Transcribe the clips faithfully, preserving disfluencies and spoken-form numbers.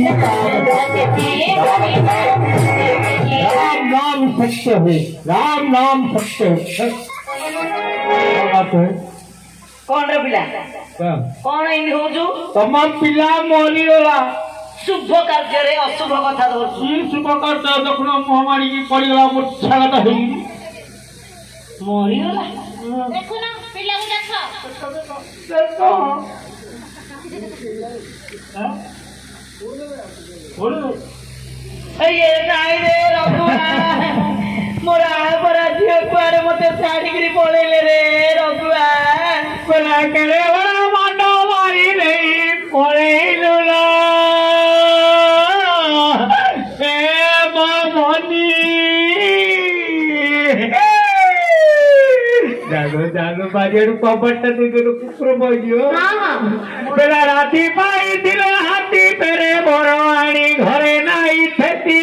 राम नाम सत्य है, राम नाम सत्य है। कौन रे पिला कौन इन होजु तम पिला मरीगला शुभ कार्य अशुभ कथा धरु शुभ कार्य देखुन मुह मारिकी पड़गला मूर्छागत हो मरीगला देखुन पिला ये नाई रे रघुआ मोरा बड़ा झियो कुआरे मते छाड़ी पड़ेले रे रघुआ कोला करे बड़ा मांडो मारी नहीं पड़ेलु ना ए मामनी जागो जागो बाजेरु कपट दिगरु कुकुर बजियो बेला राती पाई दिल हाथी पेरे बरो आनी घरे नाई थेती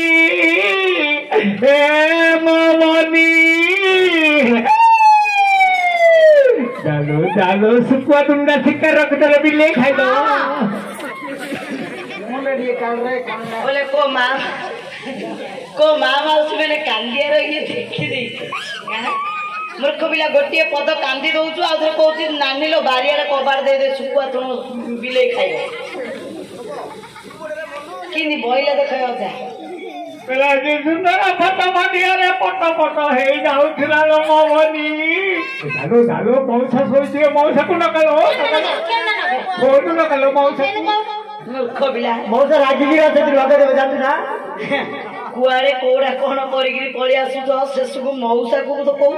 ए मामनी जालो जालो सुकुआ तुंडा शिकार रख दे बिल्ले खाई दो बोले को माँ को माँ माउसी मैंने कांदिया रही देखी दे मूर्ख पिला गोटे पद कांदी दौचु आ कौच नानी लो बारिया कबाड़ दे दे सुकुआ तुम बिले खाइब कि बइला देख पेला जे सुंदर फट माटिया रे पट पट हे जाउथिला लो मोहनी जालो जालो मौसा सोइछे मौसा को नकलो कोन नकलो मौसा मूर्ख पिला मौसा राजी की रहते लगे देबे जानती ना कुआरे कोड़ा कोन करिगिरी पळि आसु शेष को मौसा को तो कहू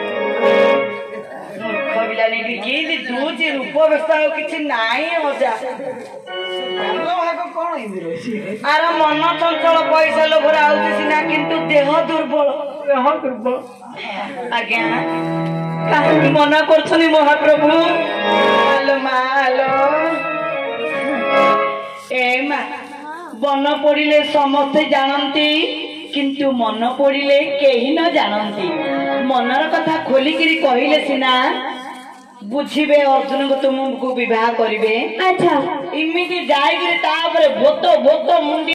मूर्ख पिला नहीं कि दूची रूप व्यवस्था किसी नाई मजा आर मन चंचल पैसा लोभर आउची सिना किंतु देह दुर्बल देह दुर्बल आज्ञा काहे मना करछनी महाप्रभु आलो मालो ए मा बन पड़िले समस्ते जानती किंतु मन पड़िले केही न जानती मनर कथा खोलिकिरी कहिले सिना बुझिबे अर्जुन को तुमको विवाह करिवे अच्छा इमिति जाइगिरी तापरे भोत भोत मुंडी